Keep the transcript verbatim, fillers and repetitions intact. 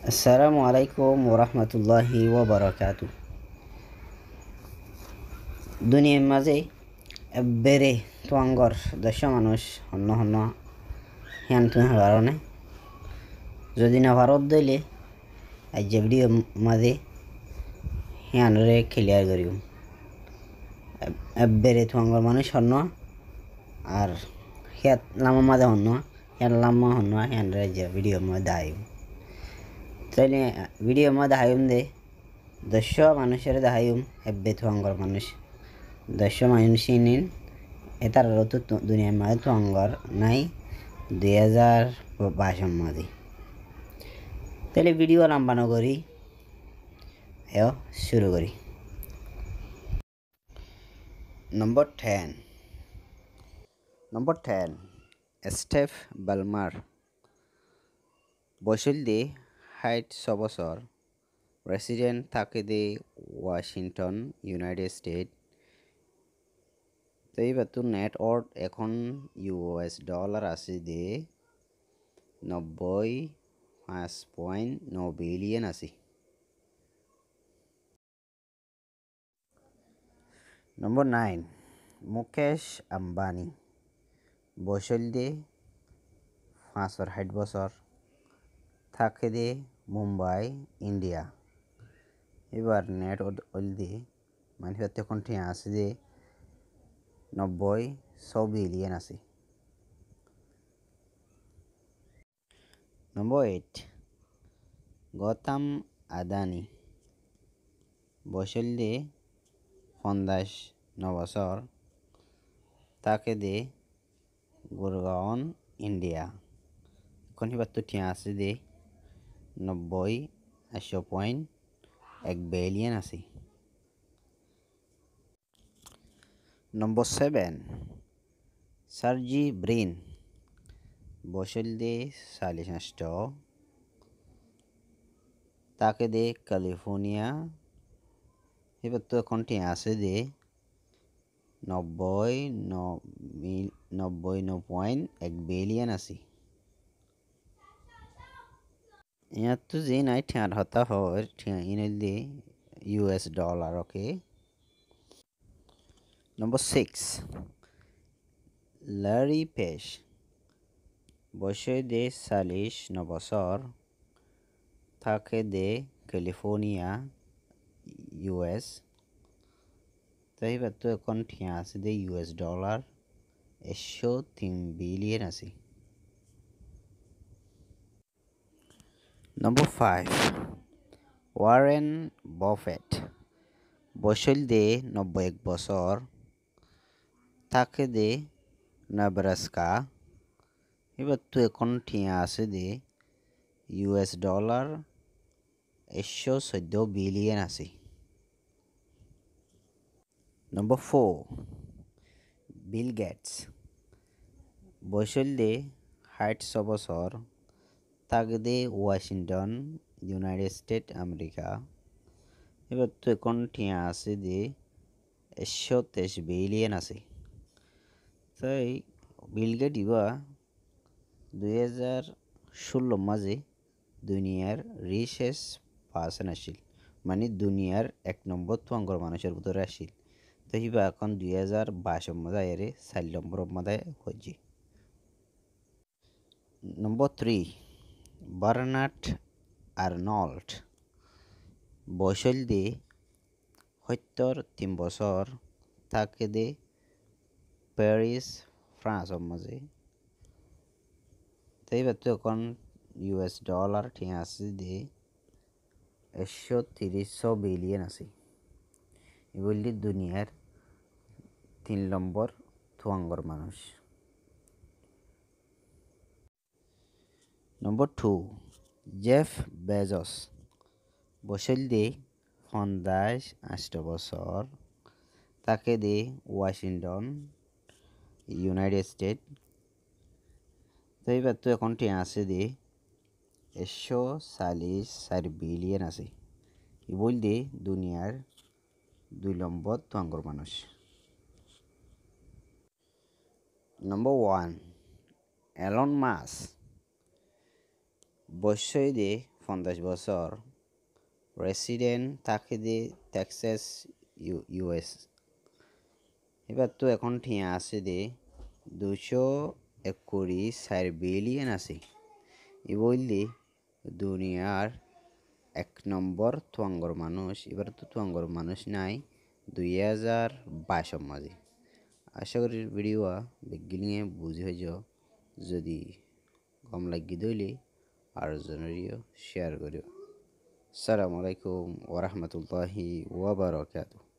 আসসালামু আলাইকুম ওরহমতুল্লাহি ওবরাকাতু। দুনিয়ার মাঝে বেড়ে তোয়াঙ্গর দেশ মানুষ হন্য হন্য হিয়ান তুমি কারণে যদি না ভারত দইলে আজ যে ভিডিও মাঝে হিয়ানরে ক্লিয়ার করিব বেড়ে তোয়াঙ্গর মানুষ হন্য আর হিয়াত লামা মাঝে হন্য হিয়ান লামা হন্য হিয়ানরে যে ভিডিও মধ্যে আইব তাইলে ভিডিও মধ্যে আইম দে দশ মানুষের দেখাইম এব্বে তোয়াঙ্গর মানুষ দশ মানুষ নিন এটার তো দুনিয়ার মাঝে তোয়াঙ্গর নাই দুই হাজার বাইশের মাঝে তাহলে ভিডিও লম্বানো করি এও শুরু করি। Number ten number ten Steve Ballmer বৈশল দে হাইট ছ বছর রেসিডেন্ট থাকে দে ওয়াশিংটন ইউনাইটেড স্টেট। তো এইবার তো নেট অর্থ এখন ইউএস ডলার আছে দে নব্বই পাঁচ পয়েন্ট ন বিলিয়ন আছে। নম্বর নাইন মুকেশ আম্বানি বৈশল দে পাঁচশোর ষাট বছর থাকে দে মুম্বাই ইন্ডিয়া। এবার নেট ওল দে মানে এখন ঠিক আছে দে নব্বই ছ বিলিয়ন আছে। নম্বর এইট গৌতম আদানি বৈশল দে পঞ্চাশ ন বছর তাকে দে গুরগাঁও ইন্ডিয়া। এখন এবার তো ঠিক আছে দে নব্বই আশি পয়েন্ট এক বিলিয়ন আছে। নম্বর সেভেন সার্জি ব্রিন বৈশল দে চাল্লিশ নষ্ট তাকে দে ক্যালিফোর্নিয়া। এবার তো এখন ঠিক আছে দে নব্বই ন নব্বই ন পয়েন্ট এক বিলিয়ন আছে। ইয়াত তো যে নাই ঠিয়ার হতা হয় ঠিয়া ইনে দে US dollar okay. Number six Larry Page বৈশল দে চাল্লিশ ন বছর থাকে দে ক্যালিফোর্নিয়া ইউএস। তো এবার তো এখন ঠিয়া আছে দে ইউএস ডলার একশো তিন বিলিয়ন আছে। নম্বর ফাইভ ওয়ারেন বাফেট বৈশল দে নব্বই এক বছর থাকে দে নেব্রাস্কা। এবার তো এখন ঠিয়া আছে দে ইউএস ডলার একশো চোদ্দ বিলিয়ন আছে। নম্বর ফোর বিল গেটস বৈশল দে ষাট ছ বছর থাকে দে ওয়াশিংটন ইউনাইটেড স্টেট আমেরিকা। এবার তো এখন ঠিয়া আছে দে একশো তেইশ বিলিয়ন আছে। তাই বিল গেট ইবা দুই হাজার ষোলো মাঝে দুনিয়ার রিচেস্ট পার্সন আসিল মানে দুনিয়ার এক নম্বর তোয়াঙ্গর মানুষের ভিতরে আসিল। তো ইবা এখন দুই হাজার বাইশের মধ্যে এরে চার নম্বরের মধ্যে হয়েছে। নম্বর থ্রি বার্নার্ড আর্নল্ড বৈশল দে সত্তর তিন বছর থাকে দে প্যারিস ফ্রান্সের মাঝে। তো এবার তো এখন ইউএস ডলার ঠিক আছে দে একশো তিরিশ বিলিয়ন আছে। এগুলি দুনিয়ার তিন নম্বর তোয়াঙ্গর মানুষ। নম্বর টু জেফ বেজস বৈশল দে পঞ্চাশ আষ্ট বছর তাকে দে ওয়াশিংটন ইউনাইটেড স্টেট। তো এবার তো এখন ঠিক আছে দে একশো চাল্লিশ চার বিলিয়ন আছে। এগুলি দে দুনিয়ার দুই নম্বর তোয়াঙ্গর মানুষ। নম্বর ওয়ান এলন মাস্ক বৈশল দে পঞ্চাশ বছর রেসিডেন্ট থাকে দে টেক্সাস ইউ ইউএস এবার তো এখন ঠিয়া আছে দে দুশো একুড়ি চার বিলিয়ন আছে এ বললে দুনিয়ার এক নম্বর তুয়াঙ্গর মানুষ এবার তো তুয়াঙ্গর মানুষ নাই দুই হাজার বাইশের মাঝে আশা করি ভিডিও বেগিলিয়ে বুঝে হয়ে যাও যদি কম লাগি দইলে আর জনেরিও শেয়ার করিও আসসালামু আলাইকুম ওরহমতুল্লাহি ওয়াবারাকাতুহু